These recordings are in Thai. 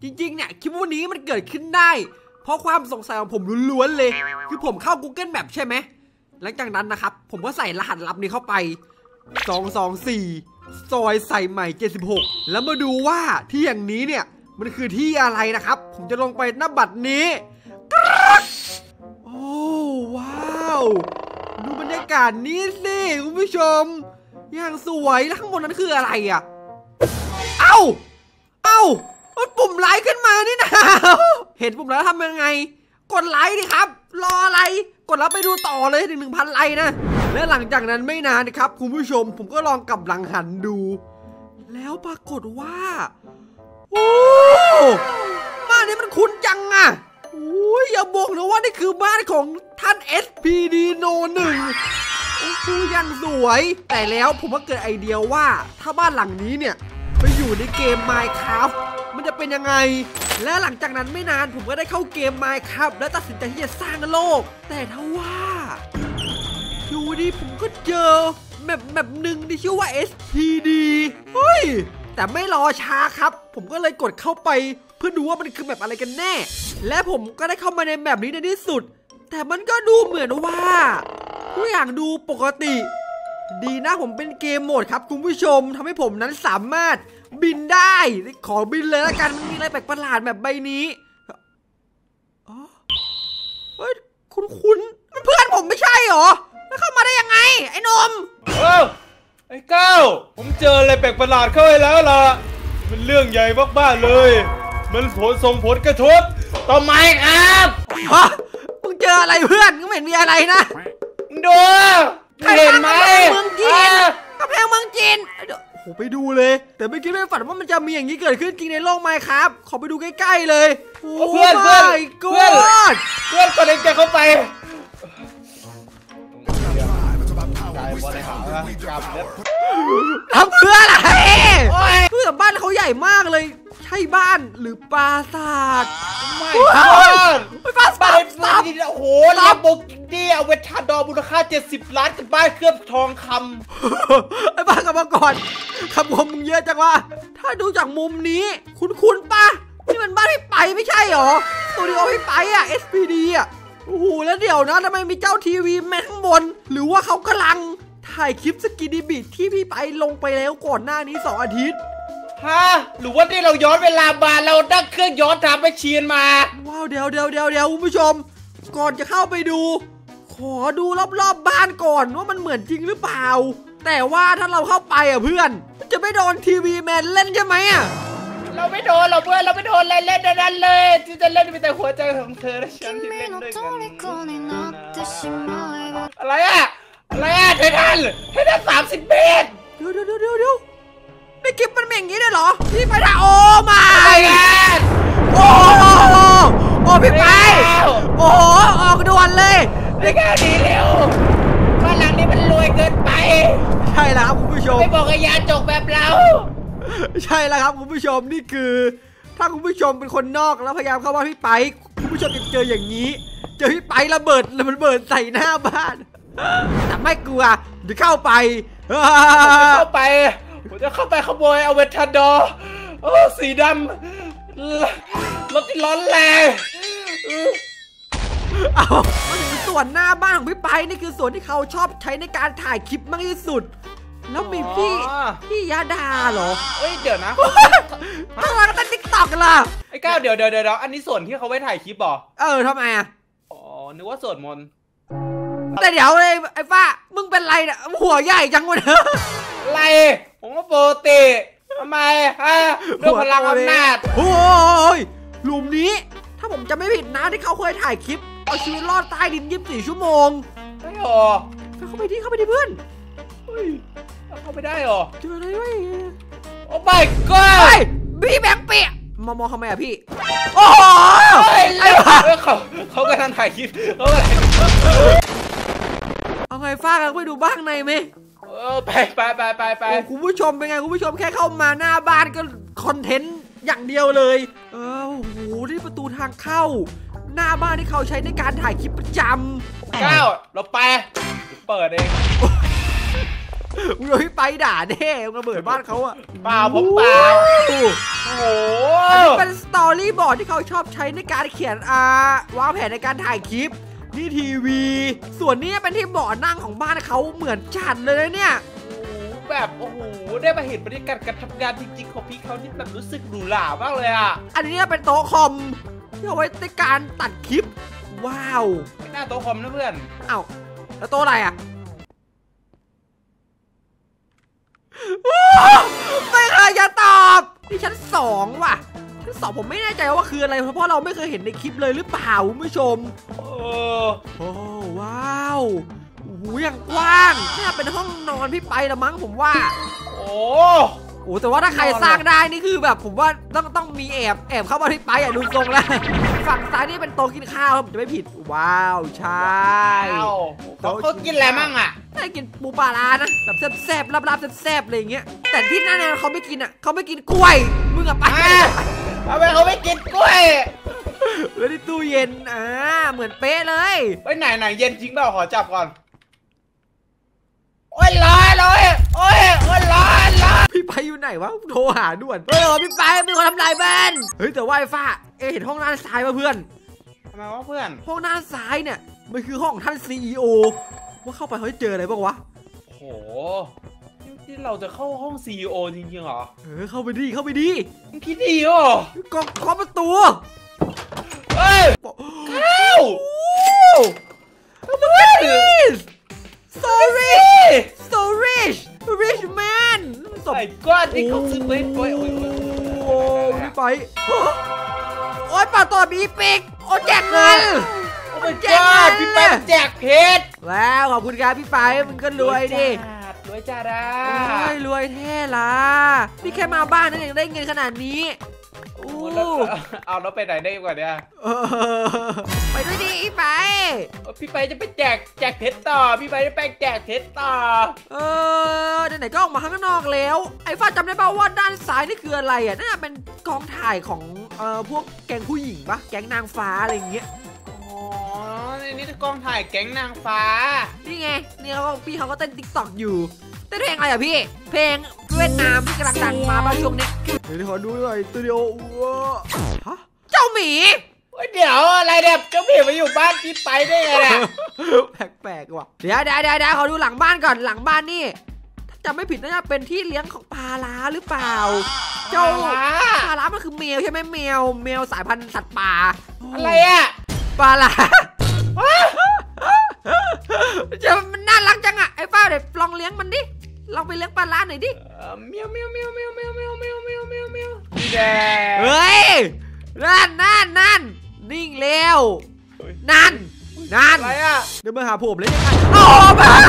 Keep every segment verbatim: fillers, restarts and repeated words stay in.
จริงๆเนี่ยคลิปวันนี้มันเกิดขึ้นได้เพราะความสงสัยของผมล้วนๆเลยคือผมเข้า Google Map ใช่ไหมหลังจากนั้นนะครับผมก็ใส่รหัสลับนี้เข้าไปสองสองสี่ซอยใส่ใหม่เจ็ดสิบหกแล้วมาดูว่าที่อย่างนี้เนี่ยมันคือที่อะไรนะครับผมจะลงไปหน้าบัตรนี้โอ้ว้าวดูบรรยากาศนี้สิคุณผู้ชมอย่างสวยแล้วข้างบนนั้นคืออะไรอ่ะเอ้าเอ้าปุ่มไลค์ขึ้นมานี่นะเห็นปุ่มแล้วทำยังไงกดไลค์ดิครับรออะไรกดแล้วไปดูต่อเลยถึงหนึ่งพันไลค์นะและหลังจากนั้นไม่นานนะครับคุณผู้ชมผมก็ลองกลับหลังหันดูแล้วปรากฏว่าโอ้บ้านนี้มันคุ้นจังอ่ะโอ้ยอย่าบอกนะว่านี่คือบ้านของท่าน เอส พี ดี โน หนึ่งโอ้โหยังสวยแต่แล้วผมก็เกิดไอเดียว่าถ้าบ้านหลังนี้เนี่ยไปอยู่ในเกม Minecraft มันจะเป็นยังไงและหลังจากนั้นไม่นานผมก็ได้เข้าเกม Minecraft และตัดสินใจที่จะสร้างโลกแต่ถ้าว่าอยู่ดีผมก็เจอแมปแมปหนึ่งที่ชื่อว่า เอส พี ดี เฮ้ยแต่ไม่รอช้าครับผมก็เลยกดเข้าไปเพื่อดูว่ามันคือแมปอะไรกันแน่และผมก็ได้เข้ามาในแมปนี้ในที่สุดแต่มันก็ดูเหมือนว่าทุกอย่างดูปกติดีนะผมเป็นเกมโหมดครับคุณผู้ชมทำให้ผมนั้นสามารถบินได้ขอบินเลยละกันมันมีอะไรแปลกประหลาดแบบใบนี้เฮ้ยคุณคุณมันเพื่อนผมไม่ใช่หรอแล้วเข้ามาได้ยังไงไอ้นมเออไอ้ก้าวผมเจออะไรแปลกประหลาดเข้าไปแล้วล่ะมันเรื่องใหญ่มากๆเลยมันผลส่งผลกระทบต่อไม้ครับฮะมึงเจออะไรเพื่อนก็ไม่เห็นมีอะไรนะดูเห็นไหมเมืองจีนกำแพงเมืองจีนโอ้ไปดูเลยแต่ไม่คิดไม่ฝันว่ามันจะมีอย่างนี้เกิดขึ้นจริงในโลกไหมครับขอไปดูใกล้ๆเลยเพื่อนเพื่อนเพื่อนเพื่อนก็เลยจะเข้าไปทำเพื่ออะไรเพื่อบ้านเขาใหญ่มากเลยใช่บ้านหรือปราสาทไม่บ้านไม่บ้านบ้านโอ้โหลาโบกินี่เอาเวทาดอมูลค่าเจ็ดสิบล้านกับบ้านเคลือบทองคำไอ้บ้านกับมาก่อนคำคมมึงเยอะจังวะถ้าดูจากมุมนี้คุ้นๆป่ะนี่มันบ้านพี่ไปไม่ใช่หรอสตูดิโอพี่ไปอ่ะ เอส พี ดี อ่ะโอ้โหแล้วเดี๋ยวนะทำไมมีเจ้าทีวีแม่ข้างบนหรือว่าเขากำลังถ่ายคลิปสกินดิบิทที่พี่ไปลงไปแล้วก่อนหน้านี้สองอาทิตย์ฮะหรือว่าที่เราย้อนเวลามาเราตั้งเครื่องย้อนทำไปเชียนมาว้าวเดี๋ยวเดี๋ยวเดี๋ยวเดี๋ยวคุณผู้ชมก่อนจะเข้าไปดูขอดูรอบๆ บ, บ้านก่อนว่ามันเหมือนจริงหรือเปล่าแต่ว่าถ้าเราเข้าไปอ่ะเพื่อนจะไม่โดนทีวีแมนเล่นใช่ไหมอ่ะเราไม่โดนเราเพื่อนเราไม่โดนอะไรเล่นนั่นเลยที่จะเล่นมีแต่หัวใจของเธอและฉันที่เล่นด้วยกันอะไรอะอะไรอะไททันไททันสามสิบเมตรเดี๋ยวเดี๋ยวเดี๋ยวเดี๋ยวในคลิปมันเป็นอย่างนี้ได้เหรอพี่ไปท่าโอ้มาโอ้โอ้พี่ไปโอ้ออกด่วนเลยไม่กล้าดีเร็วบ้านหลังนี้มันรวยเกินไปใช่แล้วครับคุณผู้ชมไม่บอกกับยาจกแบบเราใช่แล้วครับคุณผู้ชมนี่คือถ้าคุณผู้ชมเป็นคนนอกแล้วพยายามเข้าบ้านพี่ไปคุณผู้ชมจะเจออย่างนี้เจอพี่ไประเบิดแล้วมันเบิดใส่หน้าบ้านแต่ไม่กลัวจะเข้าไปเข้าไปผมจะเข้าไปขโมยเอาเวทาดอโอ้สีดำรถที่ร้อนแรงเอามาถึงส่วนหน้าบ้านของพี่ไปนี่คือส่วนที่เขาชอบใช้ในการถ่ายคลิปมากที่สุดแล้วมีพี่พี่ยาดาเหรอเฮ้ยเดี๋ยวนะทำไมก็ตั้งติ๊กต็อกล่ะไอ้ก้าวเดี๋ยวเดี๋ยวเดี๋ยวอันนี้ส่วนที่เขาไว้ถ่ายคลิปหรอเออทำไมอ่ะอ๋อนึกว่าส่วนมนแต่เดี๋ยวเลยไอ้ฟ้ามึงเป็นไรเนี่ยหัวใหญ่จังวะเนี่ยไรผมก็โปรตีทำไมฮะด้วยพลังอำนาจโอ้ยหลุมนี้ถ้าผมจะไม่ผิดนะที่เขาเคยถ่ายคลิปเอาชีวิตรอดใต้ดินยี่สิบสี่ชั่วโมงใช่หรอเข้าไปดิเข้าไปดิเพื่อนเข้าไปได้หรอเจออะไรวะโอ้ my god พี่แบงค์เปียมามองทำไมอะพี่โอ้ยไอ้บ้าเขาเขากำลังถ่ายคลิปเขาอะไรเอาไงฟ้ากันไปดูบ้างในไหมเออไปไปไปไปไปคุณผู้ชมเป็นไงคุณผู้ชมแค่เข้ามาหน้าบ้านก็คอนเทนต์อย่างเดียวเลยเออโอ้โหที่ประตูทางเข้าหน้าบ้านที่เขาใช้ในการถ่ายคลิปประจำก้าวเราไปเปิดเองมึงโดนพี่ไปด่าแน่มึงระเบิดบ้านเขาอะเปล่าผมเปล่าโอ้โหอันนี้เป็นสตอรี่บอร์ดที่เขาชอบใช้ในการเขียนอ่าวางแผนในการถ่ายคลิปนี่ทีวี ส่วนนี้เป็นที่เบาะนั่งของบ้านเขาเหมือนจัดเลยนะเนี่ยแบบโอ้โหได้มาเห็นบรรยากาศการทำงานจริงๆของพี่เขานี่แบบรู้สึกหรูหรามากเลยอ่ะอันนี้เป็นโต๊ะคอมที่เอาไว้ในการตัดคลิปว้าวไม่น่าโต๊ะคอมนะเพื่อนอ้าวแล้วโต๊ะอะไรอ่ะไม่เคยจะตอบที่ชั้นสองว่ะชั้นสองผมไม่แน่ใจว่าคืออะไรเพราะเราไม่เคยเห็นในคลิปเลยหรือเปล่าคุณผู้ชมเออโอ้ว้าวโอ้โหอย่างกว้างน่าเป็นห้องนอนพี่ไปละมั้งผมว่าโอ้โหแต่ว่าถ้าใครสร้างได้นี่คือแบบผมว่าต้องต้องมีแอบแอบเข้ามาที่ไปอ่ะดูทรงแล้วฝั่งซ้ายนี่เป็นโต๊ะกินข้าวผมจะไม่ผิดว้าวใช่เขาเขากินอะไรมั่งอ่ะได้กินปูปลาร้านะแบบแซ่บๆลับๆแซ่บๆอะไรอย่างเงี้ยแต่ที่นั่นเนี่ยเขาไม่กินอ่ะเขาไม่กินกล้วยมึงอะไปทำไมเขาไม่กินกล้วยแล้วที่ตู้เย็นอ่าเหมือนเป๊ะเลยไปไหนไหนเย็นจริงเปล่าขอจับก่อนโอ้ยร้อนเลยโอ้ยโอ้ยร้อนร้อนพี่ไปอยู่ไหนวะโทรหาด่วนเฮ้ยพี่ไปมีคนทำลายบ้านเฮ้ยแต่ว่าไอ้ฟ้าเอเห็นห้องด้านซ้ายป่ะเพื่อนทำไมวะเพื่อนห้องด้านซ้ายเนี่ยมันคือห้องท่านซีอีโอว่าเข้าไปเขาจะเจออะไรบ้างวะโหที่เราจะเข้าห้องซีอีโอจริงๆเหรอเออเข้าไปดิเข้าไปดิมึงคิดดีเหรอกองเคาะประตูเฮ้ยเข้า so rich so rich rich man สมัยก่อนที่เขาซื้อไปโอ้ยโอ้ยโอ้ยพี่ไปโอ้ยป่าตัวมีปีกโอ้แจกเงินโอ้ยแจกเงินพี่ไปแจกเพชรว้าวขอบคุณครับพี่ไปมึงก็รวยดิรวยจ้าดารวยแท้ละพี่แค่มาบ้านนั่นเองได้เงินขนาดนี้เอาแล้วไปไหนได้กว่าเนี่ยไปด้วยดิพี่ไปพี่ไปจะไปแจกแจกเพชรต่อพี่ไปจะไปแจกเพชรต่อเออไหนๆก็ออกมาข้างนอกแล้วไอ้ฟ้าจำได้ป่าวว่าด้านซ้ายนี่คืออะไรอ่ะน่าเป็นกองถ่ายของเอ่อพวกแก๊งผู้หญิงปะแก๊งนางฟ้าอะไรอย่างเงี้ยอ๋อนี่คือกองถ่ายแก๊งนางฟ้านี่ไงนี่เขาพี่เขาก็เต้นติ๊กต็อกอยู่เต้นเพลงอะไรอ่ะพี่เพลงเวียดนามที่กำลังดังมาบ้างช่วงนี้เดี๋ยวขอดูหน่อยสตูดิโอว้าฮะเจ้าหมีเดี๋ยวอะไรเนี่ยเจ้าหมีมาอยู่บ้านพี่ไปได้ไงเนี่ยแปลกๆว่ะเดี๋ยวเดี๋ยวเดี๋ยวขอดูหลังบ้านก่อนหลังบ้านนี่ถ้าจำไม่ผิดน่าจะเป็นที่เลี้ยงของปลาล้าหรือเปล่าเจ้าปลาล้ามันคือแมวใช่ไหมแมวแมวสายพันธุ์สัตว์ป่าอะไรอะปลาล้าจะมันน่ารักจังอะไอ้ป้าเดี๋ยวลองเลี้ยงมันดิลองไปเลี้ยงปลาล้าหน่อยดิเมียวเมียวเมียวเมียวเมียวเมียวเมียวเมียวเมียวเมียวแดงเฮ้ยนั่นนั่นนั่นนิ่งเร็วนั่นนั่นอะไรอะเดี๋ยวมาหาผมเลยยังไงโอ้บ้า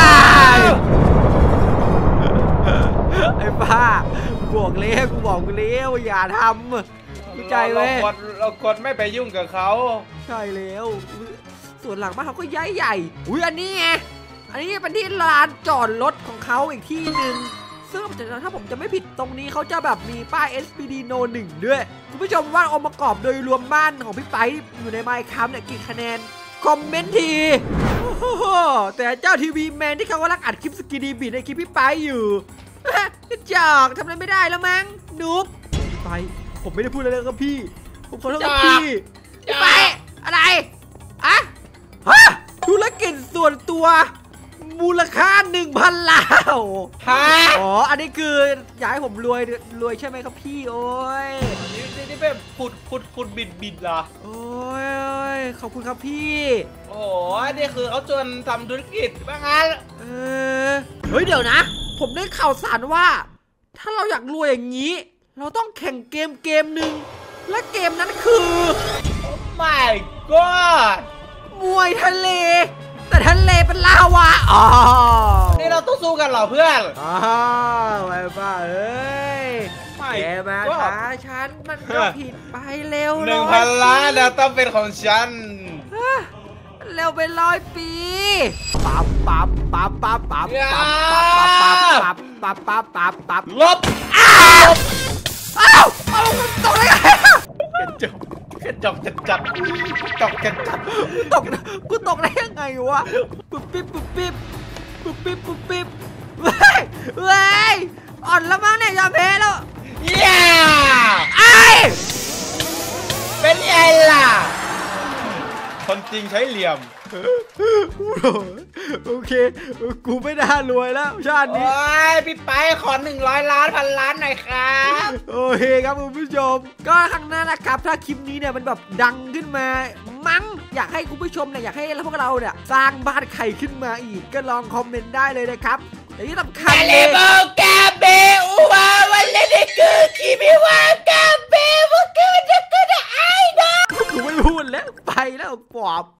ไอ้ป้าบอกเลี้ยงบอกเลี้ยงอย่าทำเข้าใจไหมเรากดไม่ไปยุ่งกับเขาใช่แล้วส่วนหลังบ้านเขาก็ใหญ่ใหญ่อุ้ยอันนี้ไงอันนี้เป็นที่ลานจอดรถของเขาอีกที่หนึ่งซึ่งถ้าผมจะไม่ผิดตรงนี้เขาจะแบบมีป้าย เอส พี ดี โน หนึ่ง ด้วยคุณผู้ชมว่าองค์ประกอบโดยรวมบ้านของพี่ไปอยู่ในไมค์คัมเนี่ยกี่คะแนนคอมเมนต์ทีแต่เจ้าทีวีแมนที่เขากำลังอัดคลิปสกีดีบีในคลิปพี่ไปอยู่กระจอกทำอะไรไม่ได้แล้วมั้งนุ๊บพี่ไปผมไม่ได้พูดอะไรเลยครับพี่ผมขอโทษครับพี่พี่ไปอะไรอะฮะธุรกิจส่วนตัวมูลค่าหนึ่งพันล้านฮะอ๋ออันนี้คืออยากให้ผมรวยรวยใช่ไหมครับพี่โอ้ยนี่นี่เป็นขุดขุดขุดบิดบิดเหรอโอ้ยขอบคุณครับพี่โอ้ยนี่คือเขาชวนทำธุรกิจบ้างงั้นเออเฮ้ยเดี๋ยวนะผมได้ข่าวสารว่าถ้าเราอยากรวยอย่างนี้เราต้องแข่งเกมเกมหนึ่งและเกมนั้นคือโอ้ my god มวยทะเลแต่ทะเลเป็นลาวาอ๋อนี่เราต้องสู้กันเหรอเพื่อนอ๋อไอ้บ้าเอ้ยแกมาท้าฉันมันก็ผิดไปเร็วหนึ่งพันล้านแล้วต้องเป็นของฉันเร็วเป็นร้อยปีปั๊บปั๊บปั๊บปั๊บปั๊บปั๊บปั๊บปั๊บปั๊บปั๊บปั๊บปั๊บปั๊บลบอ้าวอ้าวอ้าวตกเลยกระจกกระจกจัดจัดตกกระจกตกกูตกได้ยังไงวะปุ๊บปิ๊บปุ๊บปิ๊บปุ๊บปิ๊บปุ๊บปิ๊บปุ๊เว้ยเว้ยอ่อนแล้วมั้งเนี่ยยอมแพ้แล้วย่าไอ้เป็นไงล่ะคนจริงใช้เหลี่ยมโอเคกูไม่น่ารวยแล้วชาตินี้โอ้ยพี่ไปขอหนึ่งร้อยล้านพันล้านหน่อยครับโอเคครับคุณผู้ชมก็ข้างหน้านะครับถ้าคลิปนี้เนี่ยมันแบบดังขึ้นมามั้งอยากให้คุณผู้ชมเนี่ยอยากให้พวกเราเนี่ยสร้างบ้านไข่ขึ้นมาอีกก็ลองคอมเมนต์ได้เลยนะครับแต่ที่สำคัญเลย